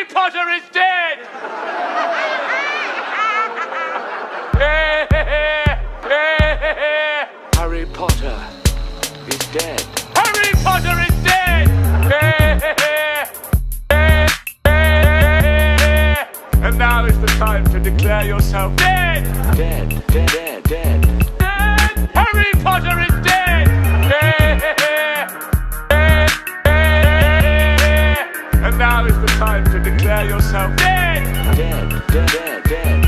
Harry Potter is dead! Harry Potter is dead. Harry Potter is dead! And now is the time to declare yourself dead! Dead, dead, dead, dead. Harry Potter is dead! And now is the time to declare yourself dead! Dead, dead, dead, dead.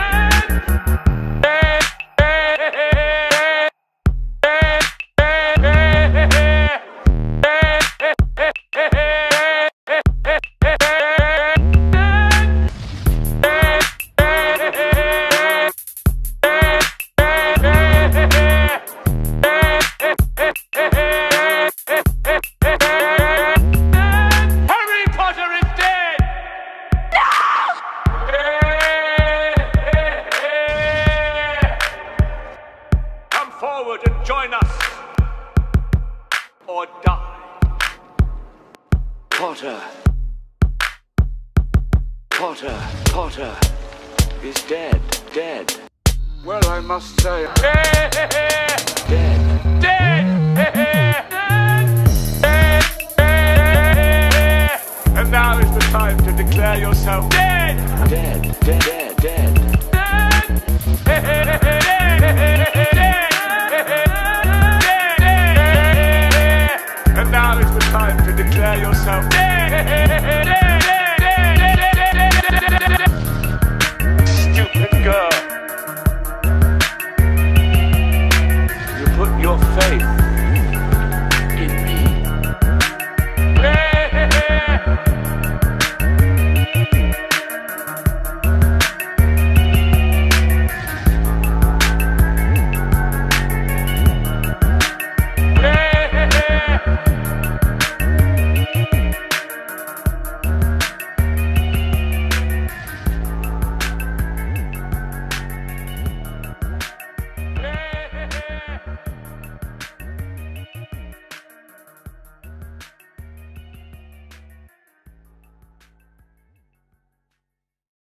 Forward and join us, or die. Potter. Potter, Potter is dead, dead. Well, I must say, Dead. dead. And now is the time to declare yourself dead. Dead, dead, dead, dead. And now is the time to declare yourself dead.